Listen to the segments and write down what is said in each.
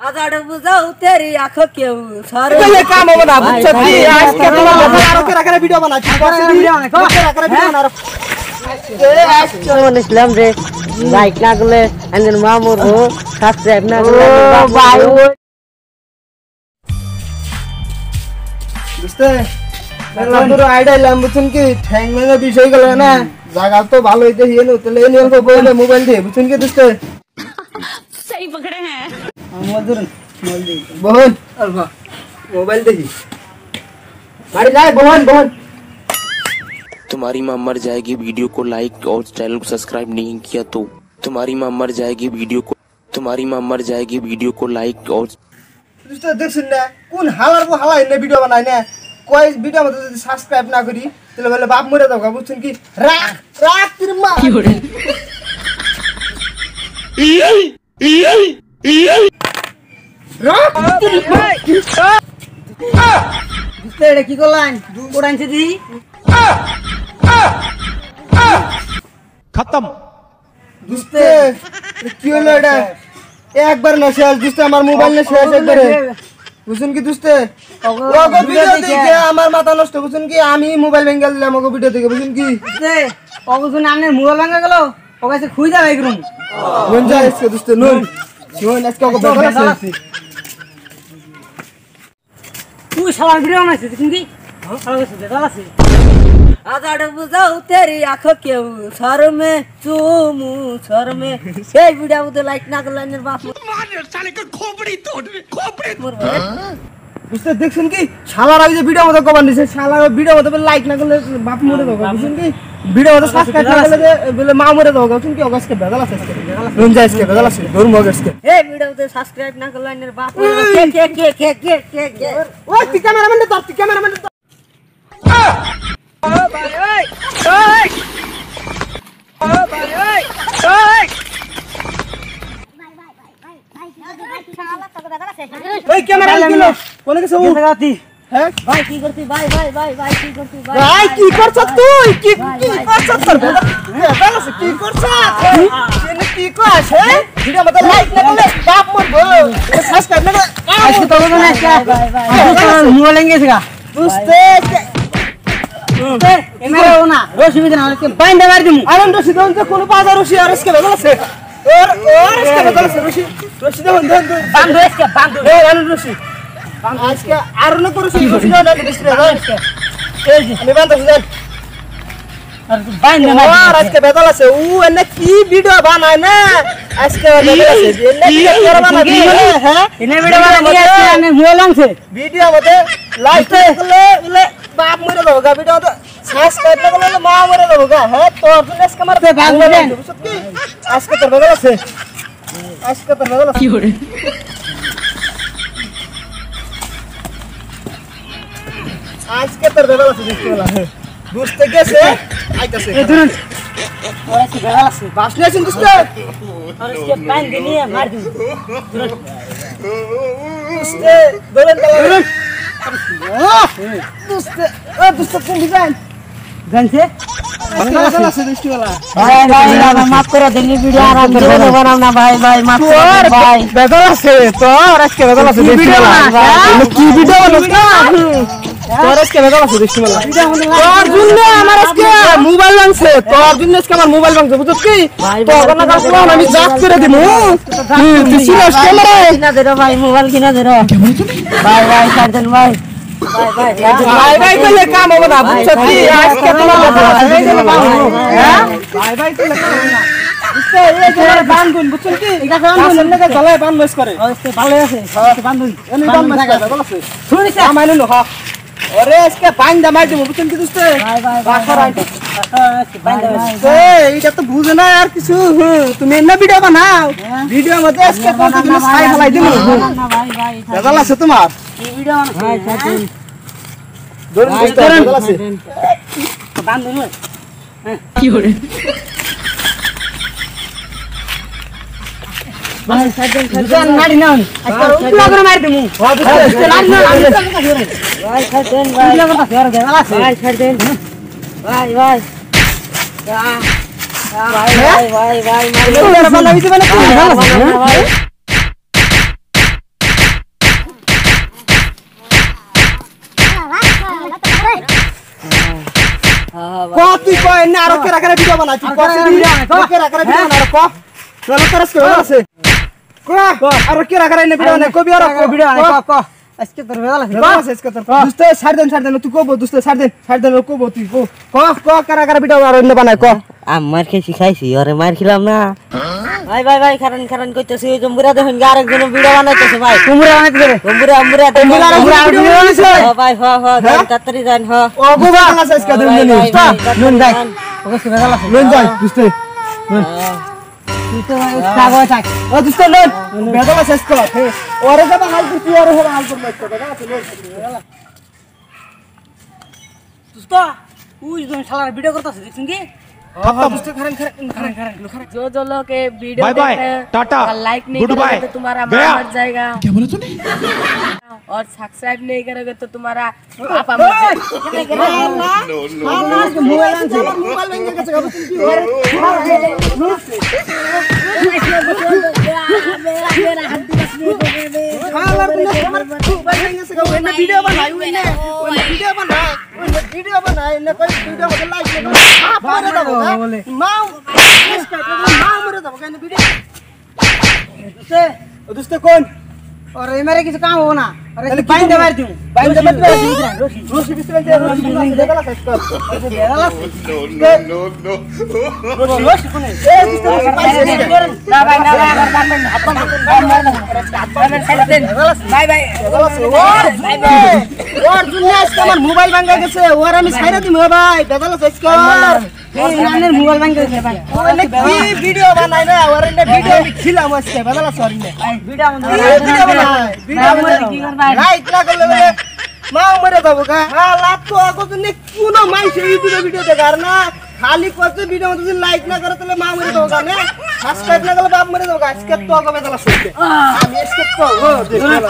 आजाड़ बुझाओ तेरी आंखों के सर ये काम हो बना बुझती आज के तुम्हारा के रखा वीडियो बना वीडियो बना चलो इस्लाम रे लाइक ना करले एंड मामूर हो सब्सक्राइब ना करले भाई বুঝতে তোর আইডিয়া লাম বুঝুন কি ঠ্যাং মেনে বিষয় গেল না জায়গা তো ভালো হইতে হিয়ে নো তাহলে এনে অল্প বইলে মোবাইল দিয়ে বুঝুন কি দুস্তে सही पकड़े हैं মধুর মোবাইল দে বহন আলফা মোবাইল দেখি বাড়ি যায় বহন বহন तुम्हारी मां मर जाएगी वीडियो को लाइक और चैनल को सब्सक्राइब नहीं किया तो तुम्हारी मां मर जाएगी वीडियो को लाइक और দুস্তে দেখছিস না কোন হালার কো হালা এনে ভিডিও বানাই না কই ভিডিও মধ্যে যদি সাবস্ক্রাইব না করি তাহলে বলে বাপ মরে যাবে বুঝছেন কি রাখ রাখ তোর মা কি হরে রাখ তোর মা দুস্তে এটা কি করলেন কোড়াইছে দি खत्म দুস্তে কি হলো এটা একবার না শেষ দুস্তে আমার মোবাইল না শেষ একবারে বুঝছেন কি দুস্তে ওগো ভিডিও দেখে আমার মাথা নষ্ট বুঝছেন কি আমি মোবাইল ভেঙে দিলাম ওগো ভিডিও দেখে বুঝছেন কি দুস্তে অগুজন আমনে মোবাইল ভাঙা গেল ও কাছে খুই যাবে একরুম নুন যা এসকে দুস্তে নুন নুন আজকে ওগো বেলা আছে তুই শালা ভিডিও বানাইছিস কিন্তু শালা কাছে বেদাল আছে आजाड़ बुझाओ तेरी आंखों के सर में चूमू सर में ये वीडियो उधर लाइक ना कर लेने बाप मार साले का खोपड़ी तोड़ खोपड़ी বুঝতে দেখছেন কি শালার আগে যে ভিডিও মতো কভার দিছে শালার ভিডিও মতো লাইক না করলে বাপ মরে যাবে বুঝছেন কি ভিডিও মতো সাবস্ক্রাইব না করলে বলে মা মরে যাবে বুঝছেন কি অগস্ট কে বেদাল আছে নুন যা এসকে বেদাল আছে দূর মগস কে ये वीडियो उधर सब्सक्राइब ना कर लेने बाप के ওই তুই ক্যামেরাম্যান তো তুই ক্যামেরাম্যান তো ওই ক্যামেরা দিলো কোন কিছু लगाती হ্যাঁ भाई की करती भाई की करती ভাই কি করছস তুই কি করছস তোর বেদাল আছে কি করছস এনে কি করছ হ্যাঁ ভিডিও মতো লাইক না করলে বাপ মরবো সাবস্ক্রাইব না ऐसे तो लोगों ने क्या मुंह लेंगे इसका বুঝতে मेरा हो ना रोशी भी ना के बांध मार दूं আনন্দ রশি দন তো কোন বাজার রশি আর এসকে বেদাল আছে ওর এসকে বেদাল আছে রশি রশি দন बांध इसके बांध এই আনন্দ রশি আজকে আর না করছিস রশি দন ডিসপ্লে আছে এই যে আমি বান্ধব যান और बांध मार আর আজকে বেদাল আছে ও এনে কি ভিডিও বানায় না আজকে বেদাল আছে এনে কি করে বানাবি হ্যাঁ इन्हें वीडियो बना दिया ने मुंह लंग से ভিডিও মধ্যে লাইক করলে বলে বাপ মরে যাবে ভিডিও তো সাবস্ক্রাইব না করলে মা মরে যাবে হ্যাঁ তোর জন্য আজকে আমার বান্ধব দেন। বুঝছ কি আজকে তোর বেদাল আছে আজকে তোর বেদাল আছে আজকে তোর বেদাল আছে দেখতে বলা বুঝতে গেছে আইতাছে ये तुरंत और ऐसे गला से বাসনে আছেন বুঝতে और इसके बांध दिए मार दूं বুঝতে দলেন দলেন বুঝতে বুঝতে কোন ডিজাইন गन से বেদাল আছে দেখতে বলা भाई माफ करो दिल्ली वीडियो आराम से बनाओ ना भाई माफ करो भाई বেদাল আছে তোর আজকে বেদাল আছে দেখতে বলা কি ভিডিও বানাস তোর আজকে বেদাল আছে দেখতে বলা তোর জন্য আমার আজকে মোবাইল ভাঙছে তোর জন্য আজকে আমার মোবাইল ভাঙছে বুঝছ কি তোর না কাজ আমি জাত করে দিমু তুই সিরিয়াস ক্যামেরা किना दे रहा भाई मोबाइल किना दे रहा भाई कर देन भाई ভাই কইলে কাম হবে না বুঝছ কি আজকে তোমার বেদাল আছে হ্যাঁ ভাই কইলে কাম হবে না বুঝতে এই যে বান্ধুন বুঝছ কি এটা বান্ধুন সামনে গলায় বান্ধ বস করে और इसके भाলো আছে বান্ধুন এমনি বান্ধ বস করে বেদাল আছে শুনিস আমাইলো নো হ্যাঁ ওরে আজকে বান্ধ মাই দিমু বুঝছ কি দোস্ত বাখর আইতে এইটা তো বুঝে না আর কিছু তুমি এনে ভিডিও বানাও ভিডিও মধ্যে আজকে কতদিন ছাই ফেলাই দিমু ना भाई বেদাল আছে তোমার ये वीडियो भाई ধরুন বেদাল আছে बांधून भाई साइड मारी ना अच्छा उठला कर मार दूं भाई साइड भाई उठला कर फेर दे वाला भाई साइड भाई भाई भाई भाई भाई ভাই ক তুই কই না আর কে রাখা ভিডিও বানাই তুই কস কে রাখা ভিডিও বানা ক চলো তোর আজকে ভালো আছে ক আর কে রাখা না ভিডিও বানাই কবি আর ভিডিও বানাই ক আজকে তোর ভালো আছে ক আজকে তোর দোস্ত ছাড় দেন তুই কব দোস্ত ছাড় দেন কব তুই ক কে রাখা ভিডিও আর অন্য বানাই ক আমার কে শিখাইছি ওরে মার খেলাম না ভাই খারান কইতেছি ওই জম্বুরা দেখুন আরেকজন ভিডিও বানাইতেছে ভাই কুমড়া বানাইতে রে জম্বুরা ভিডিও বানাইছে ভাই তাড়াতাড়ি যান ও গো বাংলা শেষ করে দিন নুন যাই ওকে সে ভালো আছে নুন যাই দোস্ত ও দোস্ত নুন বেদলা শেষ কর ওরে যাব হাল দিছি ওরে হাল করব টাকা আছে দোস্ত ওই জন শালার ভিডিও করতেছে দেখছেন কি দোস্ত খারান जो जो लोग के वीडियो बाय बाय, टाटा, और लाइक नहीं गुड बाय, करोगे तो तुम्हारा गया। माँ मर जाएगा। क्या बोला तूने? और सब्सक्राइब नहीं करोगे तो तुम्हारा पापा मर जाएगा। মোবাইল আনছে মোবাইল ভেঙে গেছে গাবো তুমি ভিডিও বানাই ভিডিও বানাই না কই ভিডিও মধ্যে লাইক করে মারে দাও বলে মাও মরে দাও কেন ভিডিও দোস্ত কোন और मेरे किसी काम हो ना अरे बाइंड मार दूं रोशी बिस्तर दे रोशी देखला শেষ কর रोशी কোনে এ না ভাই বাই বাই ওর দুনিয়া আজকে আমার মোবাইল ভাঙা গেছে ওর আমি ছাইরা দিমু ভাই দেখলা শেষ কর এই নানের মোবাইল ভাঙা গেছে ভাই ওরে কি ভিডিও বানাই না ওরে ভিডিও খিলাম আজকে দেখলা সরি না ভিডিও লাইক না করলে মাও মরে যাবো গা লাভ তো আগনে কোনো মাইছে ইউটিউবে ভিডিও দেখার না খালি কত ভিডিও মধ্যে লাইক না করে তাহলে মা মরে যাবো গা না সাবস্ক্রাইব না করলে বাপ মরে যাবো গা আজকে তো আগবে তালা শুনতে আমি আজকে তো দেখলা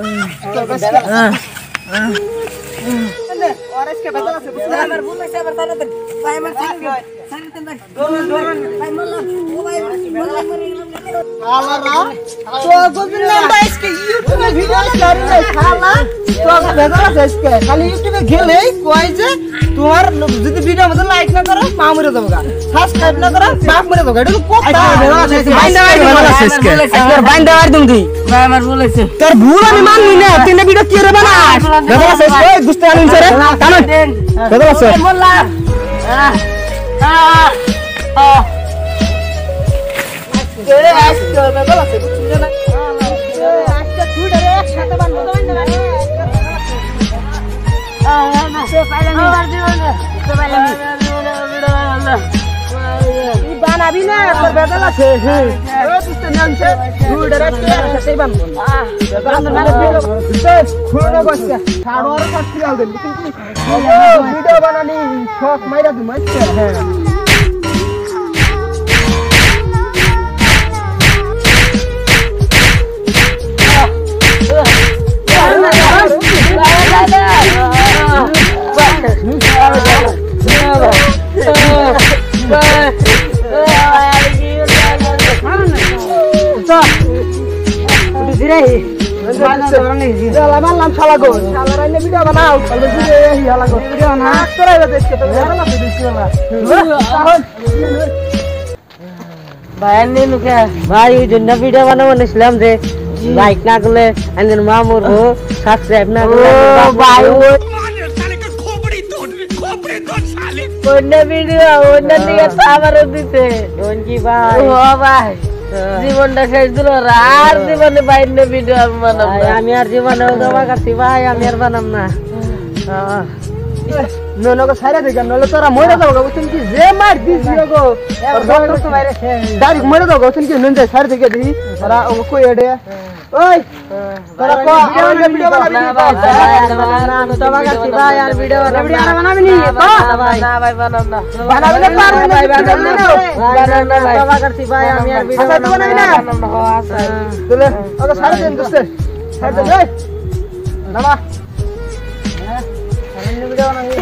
और इसके बदला से আমার ভুল হইছে আবার তাহলে ভাই আমার সাইকেল ভাই ভাই মোল্লা ও ভাই মোল্লা করে खाला तो गोविंद नाम इसके यूट्यूब वीडियो कर ले खाला तो बेदला से इसके खाली यूट्यूब गेले कोई जे তোমার যদি ভিডিও মধ্যে লাইক না করো মা মরে যাবগা সাবস্ক্রাইব না করো বাপ মরে যাবগা এটা কোটা বাইন্ডা আর দুম দি ভাই আমার ভুল হইছে তোর ভুল আমি মাননি না তিনটা ভিডিও কি রে বানাস বেদলা শেষ কই গুস্তে আনিন রে কানে বেদলা শেষ মোল্লা রে আজকে বেদলা শেষ বুঝছ না আজকে দুইটা রে একসাথে বানবো বানাবি না তোর বেদল আছে ভিডিও বানানি শখ মাইরা তুমি মানলাম শালা গো শালা রাইনে ভিডিও বানাও তাহলে ভিডিও এই শালা গো ভিডিও না তোরা দেখতে তো আর না ভিডিও ভাই নে নুকে ভাই ওই জন্য ভিডিও বানাবো নিছিলাম যে লাইক না করলে আইনের মা মরবো সাবস্ক্রাইব না করলে ভাই साले का खोपड़ी तोड़ साले অন্য ভিডিও অন্য দিকে সাবার দিতে কোন কি ভাই ও ভাই জীবনটা শেষ দিল আর জীবনে বাইরে ভিডিও বানাবো আমি আর জীবনে দবা করছি ভাই আমি আর বানাম না ননগো সাইরা দেখ নলে তোরা মরে যাও গো তুমি কি যে মার দিছি গো আর ডক্টর তো বাইরে ডাইরেক্ট মরে যাও গো তুমি কি নন যায় সাইরা দেখে দি তোরা ও কই এডে ওই তোরা কো ভিডিও বানাবি না দবা করছি ভাই আর ভিডিও বানাবি নি ভাই না ভাই বানাম না বানাবি না পারবি না বানাবি না ভাই দবা করছি ভাই আমি আর ভিডিও বানাবি না তুলে ওকে সাইরা দেন দোস্ত সাইরা দে এই নামা ভিডিও বানাবি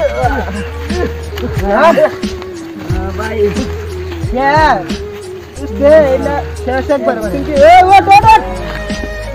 ভাই क्या उसके इला शेयर पर क्योंकि ए वो डोड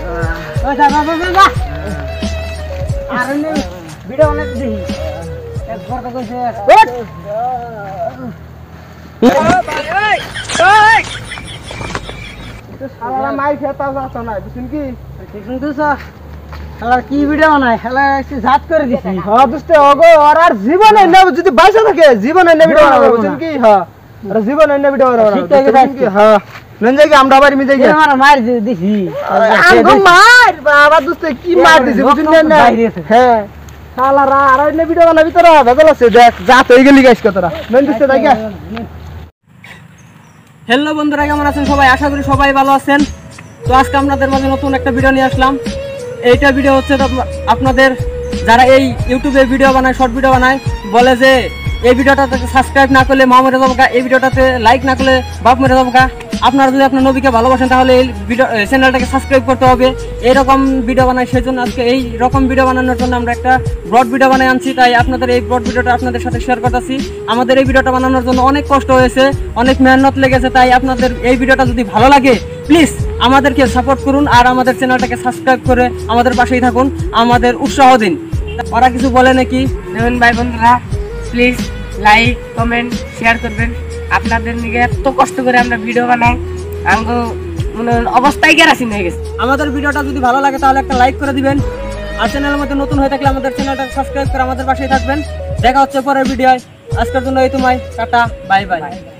ओ जा बा बा बा आरने वीडियो ने दी শালারা মাই খেতা যাচ্ছে না বুঝছেন কি কিন্তু শালার কি ভিডিও বানায় শালা একটু জাত করে দিছি হ্যাঁ দোস্ত ওগো আর জীবনে না যদি বাইসা থাকে জীবনে না ভিডিও বানাবো বুঝছেন কি হ্যাঁ আর জীবনে না ভিডিও বানাবো বুঝছেন কি হ্যাঁ নন জায়গা আমরা বাড়ি মি যাই আমার মার দিছি আঙ্গো মার বাবা দোস্ত কি মার দিছি বুঝছেন না হ্যাঁ শালারা আর না ভিডিও বানাবি তোরা বেজাল আছে দেখ জাত হয়ে গেলি গাইস কতরা নন দোস্ত দেখা হ্যালো বন্ধুরা, কেমন আছেন সবাই? আশা করি সবাই ভালো আছেন। তো আজকে আপনাদের মাঝে নতুন একটা ভিডিও নিয়ে আসলাম। এইটা ভিডিও হচ্ছে আপনাদের যারা এই ইউটিউবে ভিডিও বানায়, শর্ট ভিডিও বানায়, বলে যে এই ভিডিওটাতে সাবস্ক্রাইব না করলে মা মেরে যাবো গা, এই ভিডিওটাতে লাইক না করলে বাপ মেরে যাবো গা। আপনারা যদি আপনার নবীকে ভালোবাসেন তাহলে এই ভিডিও চ্যানেলটাকে সাবস্ক্রাইব করতে হবে। এইরকম ভিডিও বানায়, সেই জন্য আজকে এই রকম ভিডিও বানানোর জন্য আমরা একটা ব্রড ভিডিও বানাই আনছি। তাই আপনাদের এই ব্রড ভিডিওটা আপনাদের সাথে শেয়ার করতেছি। আমাদের এই ভিডিওটা বানানোর জন্য অনেক কষ্ট হয়েছে, অনেক মেহনত লেগেছে। তাই আপনাদের এই ভিডিওটা যদি ভালো লাগে প্লিজ আমাদেরকে সাপোর্ট করুন আর আমাদের চ্যানেলটাকে সাবস্ক্রাইব করে আমাদের পাশেই থাকুন, আমাদের উৎসাহ দিন। ওরা কিছু বলে নাকি? দেখুন ভাই বন্ধুরা, প্লিজ লাইক কমেন্ট শেয়ার করবেন। আপনাদের নিয়ে এত কষ্ট করে আমরা ভিডিও বানাই, আমগো মনে অবস্থায় কেরাসিন হয়ে গেছে। আমাদের ভিডিওটা যদি ভালো লাগে তাহলে একটা লাইক করে দিবেন, আর চ্যানেলের মধ্যে নতুন হয়ে থাকলে আমাদের চ্যানেলটা সাবস্ক্রাইব করে আমাদের পাশেই থাকবেন। দেখা হচ্ছে পরের ভিডিওয়। আজকের জন্য এই তোমায় টাটা, বাই বাই।